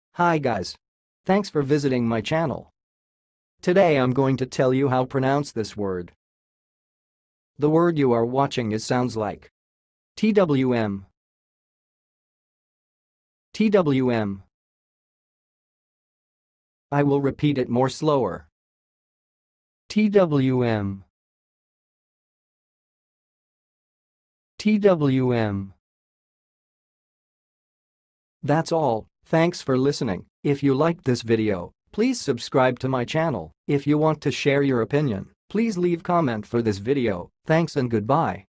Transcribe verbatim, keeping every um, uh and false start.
Hi guys. Thanks for visiting my channel. Today I'm going to tell you how to pronounce this word. The word you are watching is sounds like T W M, T W M. I will repeat it more slower. T W M, T W M. That's all. Thanks for listening. If you liked this video, please subscribe to my channel. If you want to share your opinion, please leave comment for this video. Thanks and goodbye.